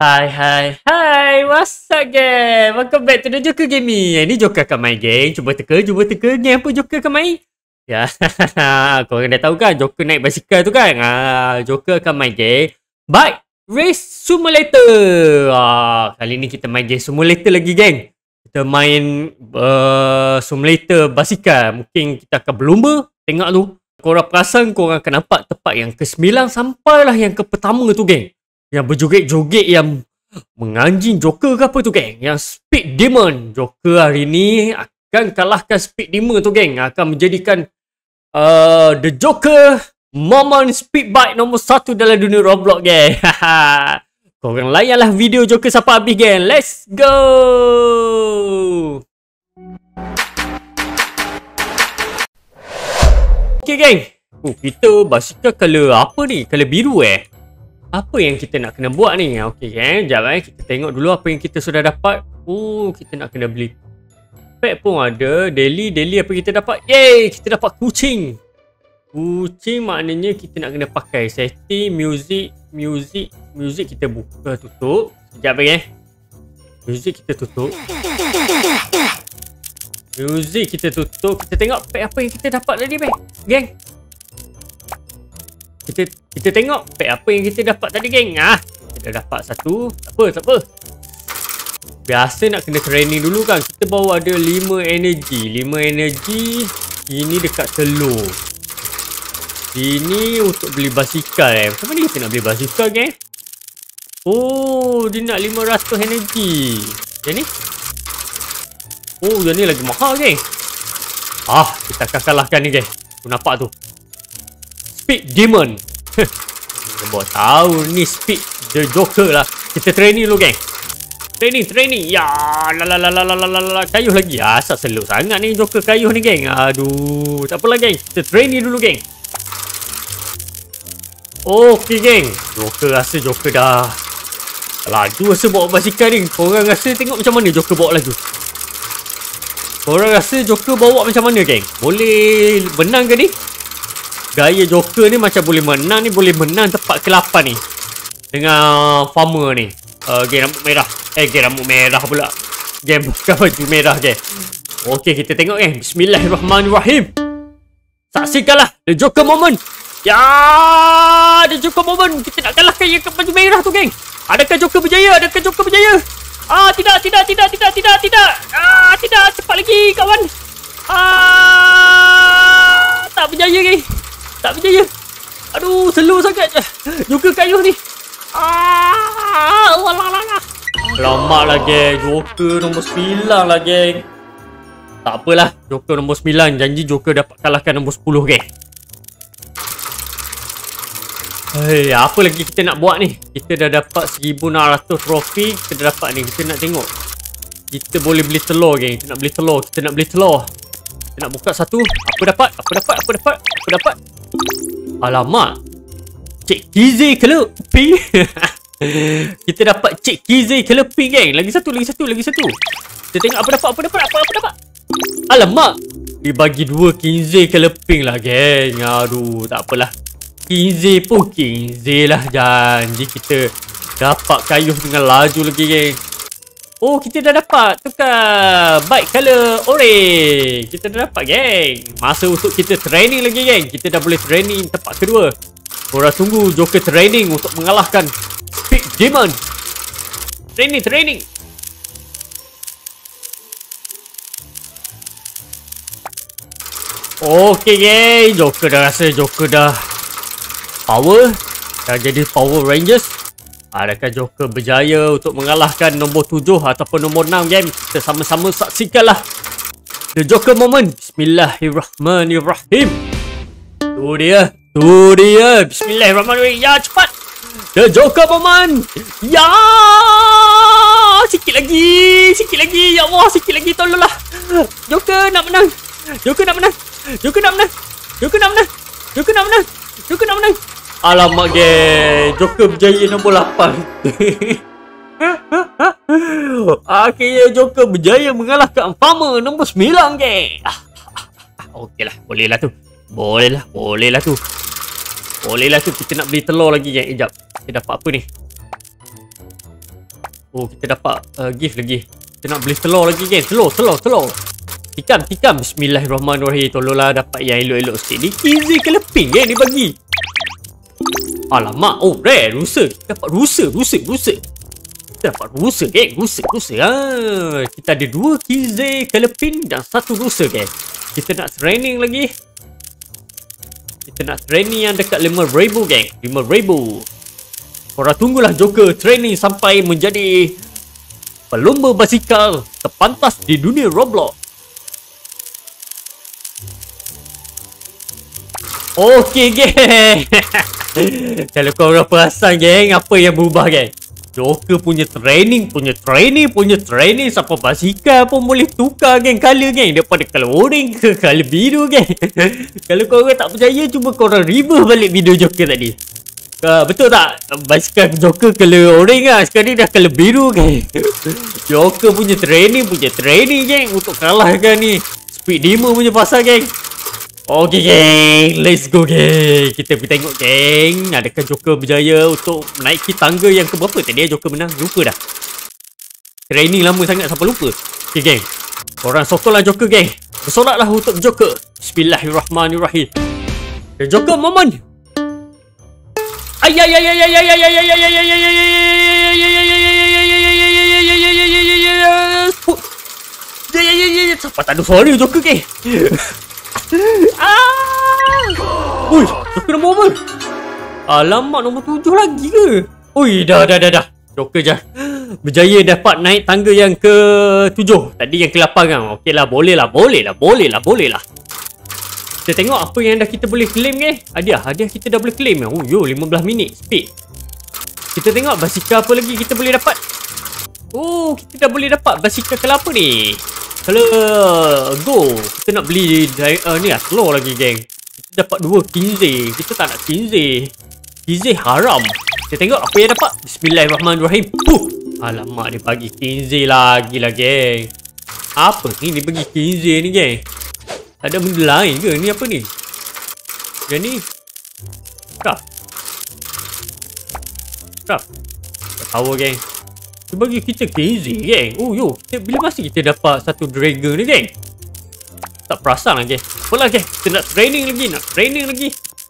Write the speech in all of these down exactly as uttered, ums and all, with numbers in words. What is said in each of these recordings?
Hai hai hai, what's up gang? Welcome back to the Joker Gaming. Ini Joker akan main geng. Cuba teka, cuba teka game apa Joker akan main. Ya, korang dah tahu kan Joker naik basikal tu kan. Ah, Joker akan main game Bike Race Simulator. Ah, kali ni kita main game simulator lagi geng. Kita main uh, simulator basikal. Mungkin kita akan berlumba. Tengok tu. Korang perasan korang akan nampak tempat yang ke sembilan sampailah yang ke pertama tu geng. Yang berjoget-joget yang menganjing Joker ke apa tu geng. Yang Speed Demon. Joker hari ni akan kalahkan Speed Demon tu geng. Akan menjadikan uh, The Joker Moment Speed Bike nombor satu dalam dunia Roblox geng. Korang layanlah video Joker sampai habis geng. Let's go. Okay geng. Oh, kita basikal color apa ni? Color biru eh. Apa yang kita nak kena buat ni? Okey kan, sekejap eh. Kita tengok dulu apa yang kita sudah dapat. Oh, kita nak kena beli pack pun ada. Daily, daily apa kita dapat? Yeay, kita dapat kucing. Kucing maknanya kita nak kena pakai setting, music, music, music kita buka tutup. Sekejap eh. Music kita tutup. Music kita tutup. Kita tengok pack apa yang kita dapat tadi pack. Geng. Kita kita tengok pack apa yang kita dapat tadi geng. Ah, kita dapat satu. Tak apa, tak apa. Biasa nak kena training dulu kan. Kita bawa ada lima energy. lima energy. Ini dekat telur. Ini untuk beli basikal eh. Macam mana kita nak beli basikal geng? Oh, dia nak lima ratus energy. Yang ni? Oh, yang ni lagi mahal geng. Ah, kita akan kalahkan ni geng. Tu nampak tu. Speed Demon. Kita bawa tahu ni Speed The Joker lah. Kita training dulu geng. Training, training. Ya, la la la la la la la. Kayuh lagi. Asal seluk sangat ni Joker kayuh ni geng. Aduh, tak apalah geng. Kita training dulu geng. Okey geng. Joker rasa Joker dah laju rasa bawa basikal ni. Korang rasa tengok macam mana Joker bawa laju. Korang rasa Joker bawa macam mana geng? Boleh menang ke ni? Gaya Joker ni macam boleh menang ni. Boleh menang tempat ke lapan ni. Dengan farmer ni. Uh, game rambut merah. Eh, game rambut merah pula. Game bukan baju merah game. Okey, kita tengok eh. Bismillahirrahmanirrahim. Saksikanlah The Joker Moment. Ya, The Joker Moment. Kita nak kalahkan yang ke baju merah tu geng. Adakah Joker berjaya? Adakah Joker berjaya? Ah, tidak, tidak, tidak, tidak, tidak, tidak. Ah, tidak. Cepat lagi kawan. Ah, tak berjaya geng. Tak berjaya. Aduh, slow sangat. Joker kayuh ni. Ah, walalah. Lama lah geng. Joker nombor sembilan lah geng. Tak apalah. Joker nombor sembilan. Janji Joker dapat kalahkan nombor sepuluh geng. Hei, apa lagi kita nak buat ni? Kita dah dapat seribu enam ratus trofi. Kita dah dapat ni. Kita nak tengok. Kita boleh beli telur geng. Kita nak beli telur. Kita nak beli telur. Kita nak buka satu. Apa dapat? Apa dapat? Apa dapat? Apa dapat? Alamak. Cik Kizi color pink. Kita dapat Cik Kizi color pink geng. Lagi satu, lagi satu, lagi satu. Kita tengok apa dapat, apa dapat, apa, apa dapat. Alamak. Dibagi dua Kizi color pink lah geng. Aduh, tak apalah. Kizi pun Kizi lah. Janji kita dapat kayuh dengan laju lagi geng. Oh, kita dah dapat tukar bike color orange. Kita dah dapat geng. Masa untuk kita training lagi geng. Kita dah boleh training tempat kedua. Korang tunggu Joker training untuk mengalahkan Speed Demon. Training, training. Okay geng. Joker dah rasa Joker dah power. Dah jadi Power Rangers. Adakah Joker berjaya untuk mengalahkan nombor tujuh ataupun nombor enam game? Kita sama-sama saksikanlah The Joker Moment. Bismillahirrahmanirrahim. Tu dia. Tu dia. Bismillahirrahmanirrahim. Ya, cepat. The Joker Moment. Ya. Sikit lagi. Sikit lagi. Ya Allah, sikit lagi. Tolonglah. Joker nak menang. Joker nak menang. Joker nak menang. Joker nak menang. Joker nak menang. Joker nak menang. Alamak geng. Joker berjaya nombor lapan. Akhirnya Joker berjaya mengalahkan farmer nombor sembilan geng. Okeylah. Bolehlah tu. Bolehlah. Bolehlah tu. Bolehlah tu. Kita nak beli telur lagi geng. Sekejap. Kita dapat apa ni? Oh, kita dapat uh, gift lagi. Kita nak beli telur lagi, geng. Telur, telur, telur. Tikam, tikam. Bismillahirrahmanirrahim. Tolonglah dapat yang elok-elok sikit. Ni kizi keleping, geng, dia bagi. Alamak. Oh, rare. Rusa. Kita dapat rusa, rusa, rusa. Kita dapat rusa, geng. Rusa, rusa. Ah, kita ada dua kizi keleping dan satu rusa, geng. Kita nak training lagi. Kita nak training yang dekat lima ribu, geng. lima ribu. Korang tunggulah Joker training sampai menjadi pelumba basikal terpantas di dunia Roblox. Okey, geng. Kalau korang perasan, geng, apa yang berubah, geng? Joker punya training, punya training, punya training sampai basikal pun boleh tukar, geng, color, geng. Daripada color orange ke color biru, geng. Kalau korang tak percaya, cuba korang review balik video Joker tadi. Uh, betul tak? Basikal Joker color orange lah. Sekarang ni dah color biru, geng. Joker punya training, punya training, geng, untuk kalahkan ni Speed Demon punya pasal, geng. Okay, geng. Let's go, geng. Kita pergi tengok, geng. Adakah Joker berjaya untuk menaiki tangga yang ke berapa tadi ya Joker menang? Lupa dah. Training lama sangat sampai lupa. Okay, geng. Korang sokonglah Joker, geng. Bersolatlah untuk Joker. Bismillahirrahmanirrahim. The Joker moment. Ay ay ay ay ay ay ay ay ay ay ay ay ay ay. Siapa tak ada suara Joker, ke? Ah! Ui, Joker nombor berapa? Alamak, nombor tujuh lagi ke? Ui, dah dah dah dah. Joker je berjaya dapat naik tangga yang ke tujuh. Tadi yang ke lapan kan. Okeylah, boleh lah, boleh lah, boleh lah, boleh lah. Kita tengok apa yang dah kita boleh claim, ke. Hadiah, hadiah kita dah boleh claim. Oh yo, lima belas minit speed. Kita tengok basikal apa lagi kita boleh dapat. Oh, kita dah boleh dapat basikal kelapa ni. Kalau go, kita nak beli uh, ni lah, telur lagi, geng. Kita dapat dua kinze. Kita tak nak kinze. Kinze haram. Kita tengok apa yang dapat. Bismillahirrahmanirrahim. Huh. Alamak, dia bagi kinze lagi lah, geng. Apa ni dia bagi kinze ni, geng? Ada benda lain ke? Ni apa ni? Yang ni craft. Craft. Tak tahu, geng. Dia bagi kita kinze, geng. Oh yo, kita, bila masa kita dapat satu dragon ni, geng? Tak perasan lah, geng. Apalah, geng. Kita nak training lagi. Nak training lagi.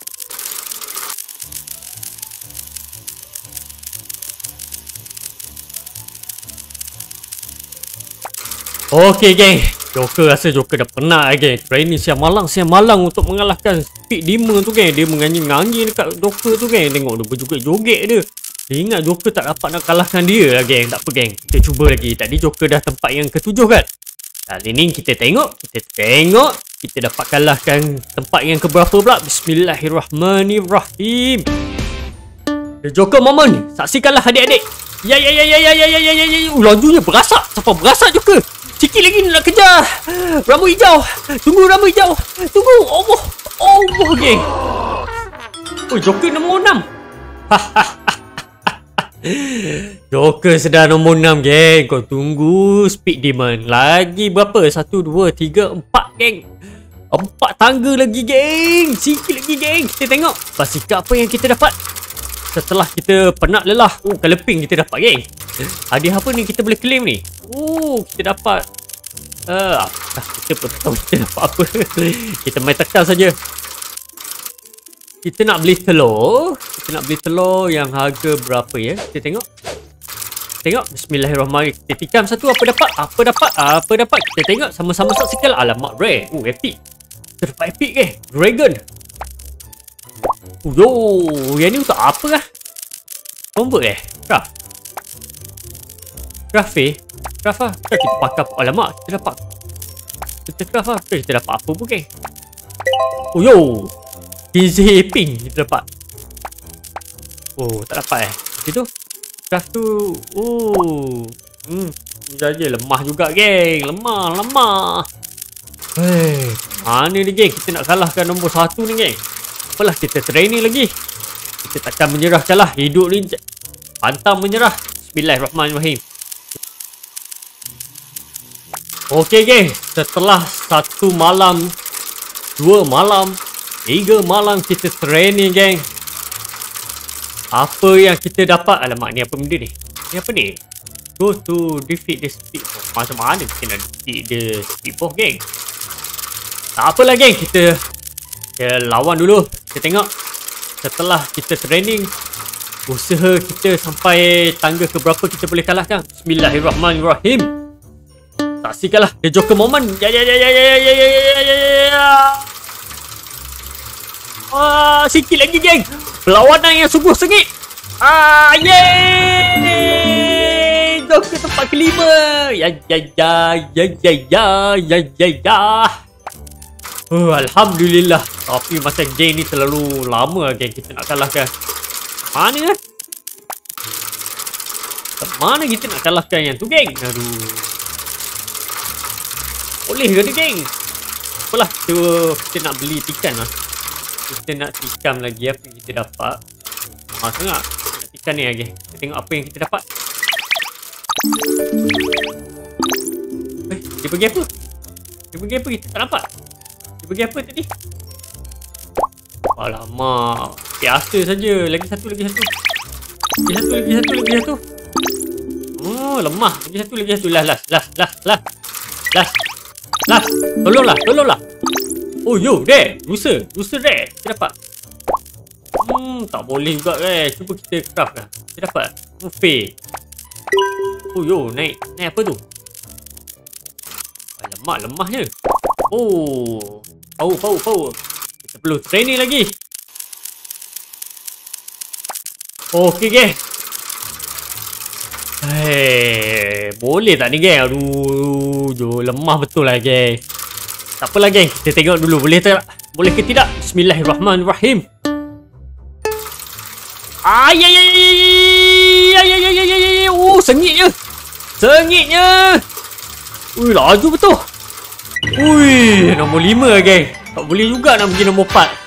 Okay, geng. Joker rasa Joker dah penat, geng. Training siang malang, siang malang untuk mengalahkan Speed Demon tu, geng. Dia menganyi-nganyi dekat Joker tu, geng. Tengok dia berjoget-joget dia. Dia ingat Joker tak dapat nak kalahkan dia lah, geng. Tak apa, geng. Kita cuba lagi. Tadi Joker dah tempat yang ketujuh, kan? Kali ni kita tengok. Kita tengok. Kita dapat kalahkan tempat yang keberapa pula. Bismillahirrahmanirrahim. The Joker moment. Saksikanlah, adik-adik. Ya, ya, ya, ya, ya, ya, ya, ya, ya, ya. Uh, lajunya berasak. Sampai berasak, Joker. Sikit lagi nak kejar rambut hijau. Tunggu rambut hijau. Tunggu. Allah. Allah, geng. Oh, Joker nombor enam. Joker sedar nombor enam, geng. Kau tunggu Speed Demon. Lagi berapa? Satu, dua, tiga, empat, geng. Empat tangga lagi, geng. Sikit lagi, geng. Kita tengok basikal apa yang kita dapat setelah kita penat lelah. Oh, keleping kita dapat, geng. Hadiah apa ni kita boleh claim ni? Oh, kita dapat uh, kita pun tahu kita dapat apa. Kita main tekan saja. Kita nak beli telur. Kita nak beli telur yang harga berapa, ya? Kita tengok. Tengok. Bismillahirrahmanirrahim. Kita tikam satu. Apa dapat? Apa dapat? Apa dapat? Kita tengok. Sama-sama saksikan. Alamak, rare. Oh, epic. Kita dapat epic, ke? Dragon. Oh, yo. Yang ni untuk apa lah? Convert, eh? Craft. Craft, eh? Craft lah. Kan kita pakai. Alamak. Kita dapat. Kita craft lah. Kita dapat apa pun, ke? Oh, yo. Easy pink kita dapat. Oh, tak dapat, eh? Itu craft tu. Oh. Hmm. Jaja lemah juga, geng. Lemah, lemah. Hei, mana ni, geng? Kita nak kalahkan nombor satu ni, geng. Apalah, kita training lagi. Kita takkan menyerahkan lah. Hidup ni pantang menyerah. Bismillahirrahmanirrahim. Okey, geng. Setelah satu malam, dua malam, tiga malam kita training, geng. Apa yang kita dapat? Alamak, ni apa benda ni? Ni apa ni? go to defeat the speedball. Macam mana kita nak defeat the speedball, geng? Tak apalah, geng. Kita, kita lawan dulu. Kita tengok. Setelah kita training, usaha kita sampai tangga ke berapa kita boleh kalahkan. Bismillahirrahmanirrahim. Saksikanlah the Joker moment. Ya ya ya ya ya ya ya ya ya ya. Wah, sikit lagi, geng. Perlawanan yang sungguh sengit. Ah, yeay! Joker tempat kelima. Ya ya ya ya ya ya ya ya ya. Oh, Alhamdulillah. Tapi macam geng ni terlalu lama, geng, kita nak kalahkan. Mana? Mana kita nak kalahkan yang tu, geng? Aduh. Boleh ke ni, geng? Apalah, kita, kita nak beli tikam lah. Kita nak tikam lagi apa yang kita dapat. Mahal sangat. Kita nak tikam ni lagi. Kita tengok apa yang kita dapat. Eh, dia bagi apa? Dia bagi apa? Kita tak nampak. Dia bagi apa tadi? Alamak. Biasa saja. Lagi satu, lagi satu. Lagi satu, lagi satu, lagi satu. Oh, lemah. Lagi satu, lagi satu. Lah, lah, lah, lah, lah. Lah. Lah. Tolonglah, tolonglah. Oh, yo, dek. Rusa. Rusa, dek. Kita dapat. Hmm, tak boleh juga, guys. Cuba kita craft lah. Kita dapat. Buffet. Oh, yo, naik. Naik apa tu? Alamak, lemahnya. Oh. Power, power, power. Kita perlu training lagi. Okey, geng. Hei, boleh tak ni, geng? Aduh, jo, lemah betul lah, geng. Tak apalah, geng. Kita tengok dulu. Boleh tak? Boleh ke tidak? Bismillahirrahmanirrahim. Ay, ay, ay, ay, ay, ay, ay, ay, ay. Oh, sengitnya. Sengitnya. Ui, laju betul. Ui, nombor lima, geng. Tak boleh juga nak pergi nombor empat.